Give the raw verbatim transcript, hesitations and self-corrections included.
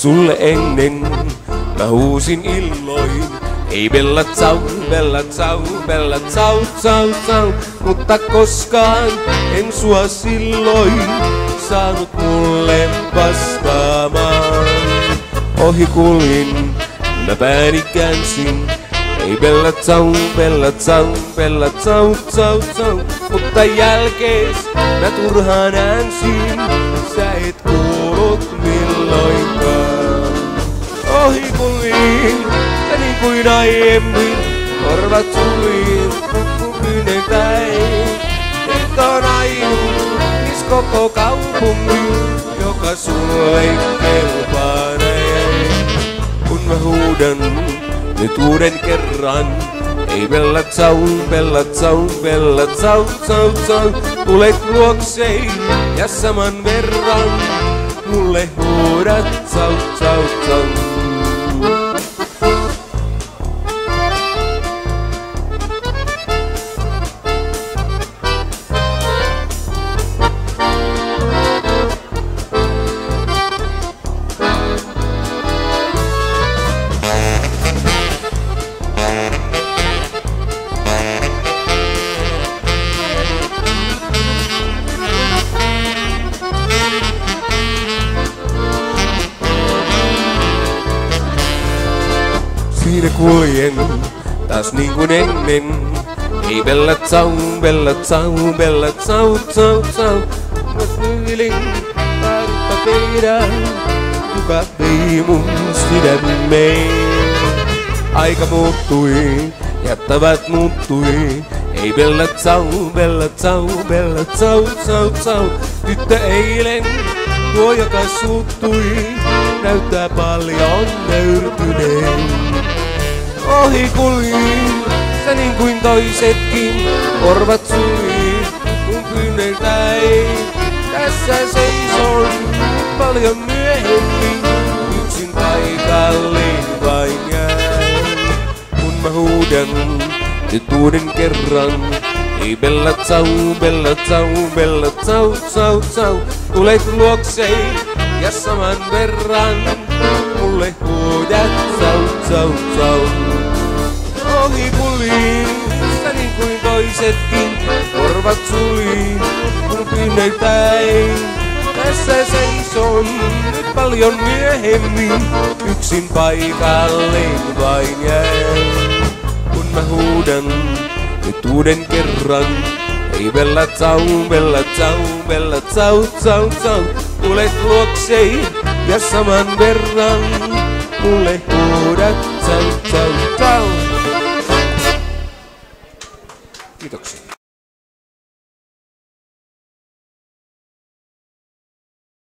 sulle ennen mä huusin illoin. Ei bella ciao, bella ciao, bella ciao, ciao, ciao. Mutta koskaan en sua silloin saanut mulle vastaamaan. Ohi kuljin, mä pääni käänsin. Ei bella ciao, bella ciao, bella ciao, ciao, ciao. Mutta jälkees mä turhaan äänsin. Sä et kuullut milloinkaan. Ohi kuljin, ja niin kuin aiemmin korvat suliin mun kyyneltäin. Nyt on ainut mis koko kaupungin, joka sulle kelpaa näin. Kun mä huudan nyt uuden kerran. Ei bella ciao, bella ciao, bella ciao, ciao, ciao. Tulet luoksei ja saman verran mulle huudat ciao, ciao, ciao. Siinä kuljen taas niin kuin ennen. Ei bella ciao, bella ciao, bella ciao, ciao, ciao. Mä kuulin tartta teidän, joka vei mun sydämeen. Aika muuttui ja tavat muuttui. Ei bella ciao, bella ciao, bella ciao, ciao, ciao. Tyttö eilen, tuo joka suuttui, näyttää paljon nöyrtyneen. Ohi kuljin, sä niin kuin toisetkin, korvat suliin mun kyyneltäin. Tässä seison paljon myöhemmin, yksin paikalleen vain jään. Kun mä huudan nyt uuden kerran. Ei bella ciao, bella ciao, bella ciao, ciao, ciao. Tulet luoksei ja saman verran mulle huudat ciao, ciao, ciao. Ohi kuljin, sä niin kuin toisetkin, korvat suliin mun kyyneltäin. Tässä seison nyt paljon myöhemmin, yksin paikalleen vain jään. Kun mä huudan nyt uuden kerran. Ei bella ciao, bella ciao, bella ciao, ciao, ciao. Tulet luoksei ja saman verran mulle huudat ciao, ciao, ciao. Kiitoksia.